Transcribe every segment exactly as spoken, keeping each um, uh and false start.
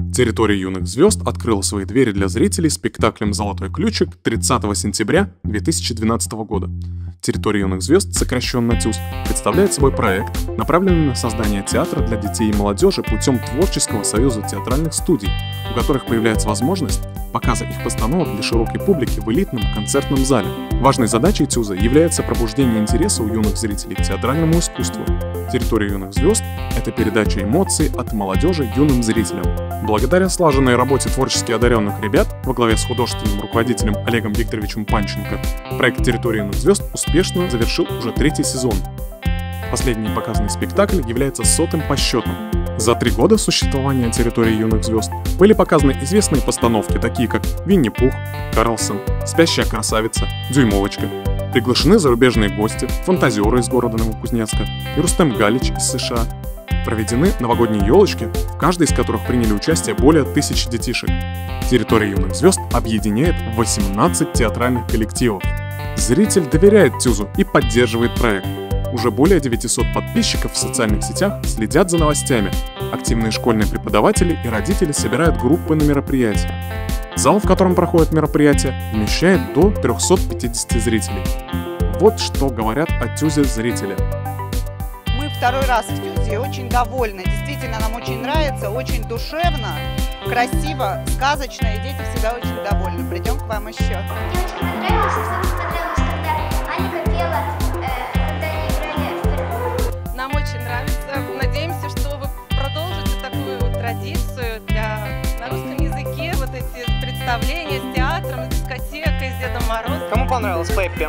Территория юных звезд открыла свои двери для зрителей спектаклем «Золотой ключик» тридцатого сентября две тысячи двенадцатого года. Территория юных звезд, сокращенно ТЮЗ, представляет собой проект, направленный на создание театра для детей и молодежи путем Творческого союза театральных студий, у которых появляется возможность показа их постановок для широкой публики в элитном концертном зале. Важной задачей ТЮЗа является пробуждение интереса у юных зрителей к театральному искусству. Территория юных звезд — это передача эмоций от молодежи юным зрителям. Благодаря слаженной работе творчески одаренных ребят во главе с художественным руководителем Олегом Викторовичем Панченко, проект «Территория юных звезд» успешно завершил уже третий сезон. Последний показанный спектакль является сотым по счету. За три года существования «Территории юных звезд» были показаны известные постановки, такие как «Винни-Пух», «Карлсон», «Спящая красавица», «Дюймовочка». Приглашены зарубежные гости, фантазеры из города Новокузнецка и Рустем Галич из США. Проведены новогодние елочки, в каждой из которых приняли участие более тысячи детишек. «Территория юных звезд» объединяет восемнадцать театральных коллективов. Зритель доверяет ТЮЗу и поддерживает проект. Уже более девятисот подписчиков в социальных сетях следят за новостями. Активные школьные преподаватели и родители собирают группы на мероприятия. Зал, в котором проходит мероприятие, вмещает до трёхсот пятидесяти зрителей. Вот что говорят о ТЮЗе зрители. Мы второй раз в ТЮЗе очень довольны. Действительно, нам очень нравится, очень душевно, красиво, сказочно, и дети всегда очень довольны. Придем к вам еще. Мне очень понравилось, особенно понравилось, когда Аника пела, э, когда они играли впервые. Нам очень нравится. Надеемся, что вы продолжите такую традицию для на русском языке. Вот эти представления с театром, с дискотекой, с Дедом Морозом. Кому понравилось Пеппи?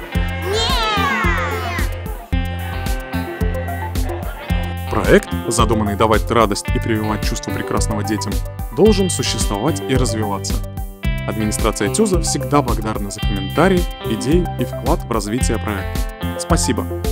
Проект, задуманный давать радость и прививать чувство прекрасного детям, должен существовать и развиваться. Администрация ТЮЗа всегда благодарна за комментарии, идеи и вклад в развитие проекта. Спасибо!